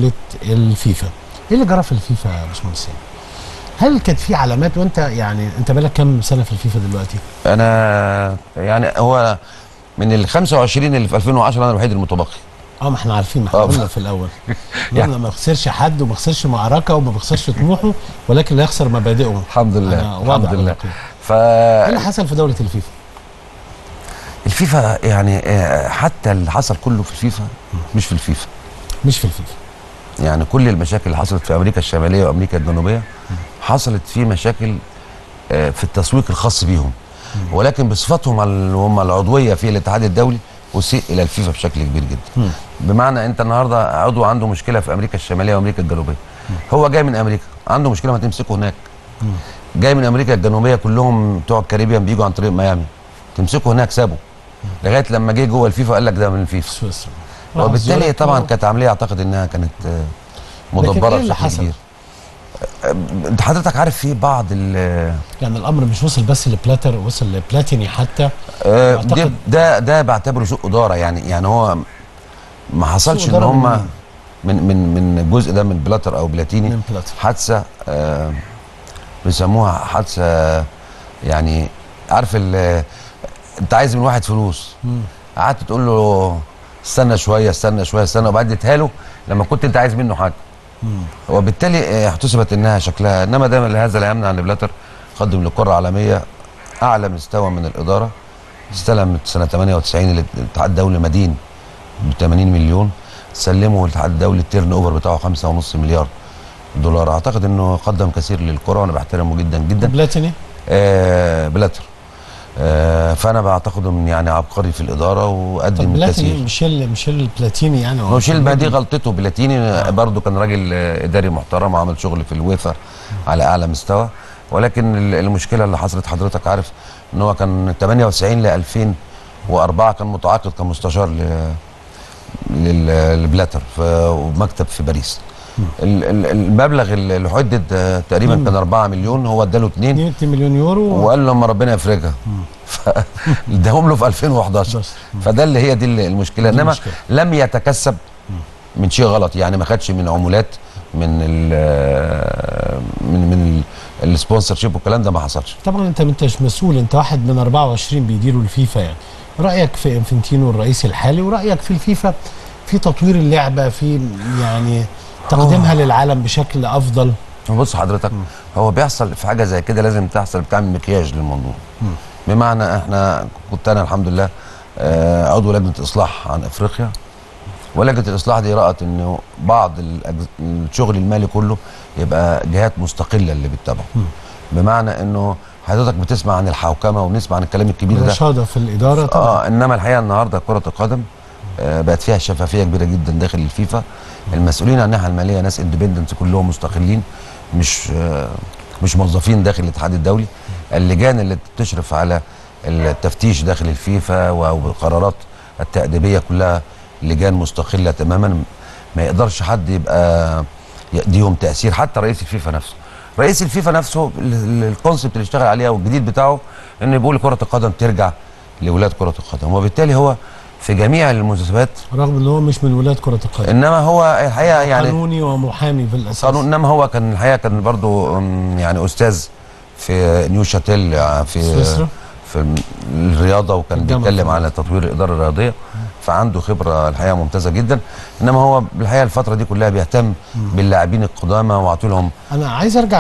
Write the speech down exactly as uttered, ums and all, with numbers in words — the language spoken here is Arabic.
دوله الفيفا. ايه اللي جرى في الفيفا يا باشمهندس؟ هل كانت في علامات وانت يعني انت بقالك كام سنه في الفيفا دلوقتي؟ انا يعني هو من ال خمسة وعشرين اللي في ألفين وعشرة انا الوحيد المتبقي. اه ما احنا عارفين، ما احنا قلنا في الاول يعني ما بيخسرش حد وما بيخسرش معركه وما بيخسرش طموحه، ولكن لا يخسر مبادئه. الحمد لله الحمد لله. ف ايه اللي حصل في دوله الفيفا؟ الفيفا يعني حتى اللي حصل كله في الفيفا مش في الفيفا. مش في الفيفا. يعني كل المشاكل اللي حصلت في امريكا الشماليه وامريكا الجنوبيه حصلت في مشاكل في التسويق الخاص بيهم، ولكن بصفتهم هم العضويه في الاتحاد الدولي اسيء الى الفيفا بشكل كبير جدا. بمعنى انت النهارده عضو عنده مشكله في امريكا الشماليه وامريكا الجنوبيه، هو جاي من امريكا عنده مشكله ما تمسكه هناك. جاي من امريكا الجنوبيه كلهم بتوع الكاريبيان بيجوا عن طريق ميامي، تمسكه هناك سابه لغايه لما جه جوه الفيفا قال لك ده من الفيفا سويسرا. وبالتالي طبعا كانت عمليه اعتقد انها كانت مدبره بشكل كبير. انت حضرتك عارف في بعض ال يعني الامر مش وصل بس لبلاتر، وصل لبلاتيني حتى. آه ده ده ده بعتبره سوء اداره، يعني يعني هو ما حصلش ان هم من من من الجزء ده من بلاتر او بلاتيني من بلاتر. حادثه آه بيسموها حادثه، يعني عارف انت عايز من واحد فلوس قعدت تقول له استنى شويه استنى شويه استنى وبعدين اديتها له لما كنت انت عايز منه حاجه. وبالتالي احتسبت انها شكلها، انما ده لهذا لا يمنع ان بلاتر قدم للكره العالميه اعلى مستوى من الاداره. استلم سنه ثمانية وتسعين الاتحاد الدولي مدين ب ثمانين مليون، سلمه الاتحاد الدولي التيرن اوفر بتاعه خمسة ونص مليار دولار. اعتقد انه قدم كثير للكره وانا بحترمه جدا جدا. بلاتيني؟ آه بلاتر. آه فانا بعتقده من يعني عبقري في الاداره وقدم كثير. ميشيل ميشيل بلاتيني يعني ميشيل ما دي غلطته. بلاتيني آه. برضه كان راجل اداري محترم وعمل شغل في الويفا على اعلى مستوى، ولكن المشكله اللي حصلت حضرتك عارف ان هو كان ثمانية وتسعين ل ألفين وأربعة كان متعاقد كمستشار لبلاتر في مكتب في باريس. المبلغ اللي حدد تقريبا كان أربعة مليون، هو اداله اتنين مليون يورو وقال له لما ربنا يفرجها فاداهم له في ألفين وحداشر. فده اللي هي دي المشكله، انما المشكلة. لم يتكسب من شيء غلط، يعني ما خدش من عمولات من ال من من السبونسر شيب والكلام ده ما حصلش. طبعا انت مش مسؤول، انت واحد من أربعة وعشرين بيديروا الفيفا، يعني رايك في انفنتينو الرئيس الحالي ورايك في الفيفا في تطوير اللعبه، في يعني تقديمها أوه. للعالم بشكل افضل. بص حضرتك م. هو بيحصل في حاجه زي كده لازم تحصل بتعمل مكياج للموضوع. م. بمعنى احنا كنت انا الحمد لله عضو لجنه اصلاح عن افريقيا، ولجنه الاصلاح دي رأت انه بعض الشغل المالي كله يبقى جهات مستقله اللي بتتابعه. بمعنى انه حضرتك بتسمع عن الحوكمه ونسمع عن الكلام الكبير ده رشاده في الاداره طبعا. اه انما الحقيقه النهارده كره القدم آه بقت فيها شفافيه كبيره جدا داخل الفيفا. المسؤولين عن الناحيه الماليه ناس اندبندنت كلهم مستقلين، مش آه مش موظفين داخل الاتحاد الدولي. اللجان اللي بتشرف على التفتيش داخل الفيفا والقرارات التأديبيه كلها لجان مستقله تماما، ما يقدرش حد يبقى يديهم تاثير. حتى رئيس الفيفا نفسه رئيس الفيفا نفسه الكونسبت اللي اشتغل عليها والجديد بتاعه انه بيقول كره القدم ترجع لاولاد كره القدم، وبالتالي هو في جميع المناسبات رغم ان هو مش من ولاد كره القدم، انما هو الحقيقه يعني قانوني ومحامي في الاساس. قانون، انما هو كان الحقيقه كان برضه يعني استاذ في نيو شاتيل في سويسرا في الرياضه، وكان بيتكلم على تطوير الاداره الرياضيه، فعنده خبره الحقيقه ممتازه جدا. انما هو بالحقيقه الفتره دي كلها بيهتم باللاعبين القدامى وعطوا لهم. انا عايز ارجع